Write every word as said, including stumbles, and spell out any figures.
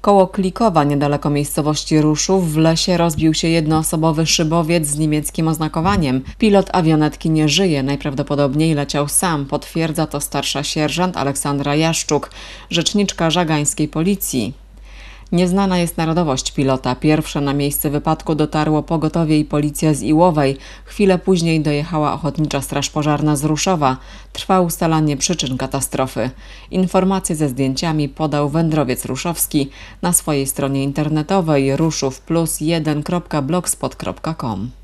Koło Klikowa, niedaleko miejscowości Ruszów, w lesie rozbił się jednoosobowy szybowiec z niemieckim oznakowaniem. Pilot awionetki nie żyje, najprawdopodobniej leciał sam, potwierdza to starsza sierżant Aleksandra Jaszczuk, rzeczniczka żagańskiej policji. Nieznana jest narodowość pilota. Pierwsze na miejsce wypadku dotarło pogotowie i policja z Iłowej. Chwilę później dojechała Ochotnicza Straż Pożarna z Ruszowa. Trwa ustalanie przyczyn katastrofy. Informacje ze zdjęciami podał wędrowiec ruszowski na swojej stronie internetowej ruszów plus jeden kropka blogspot kropka com.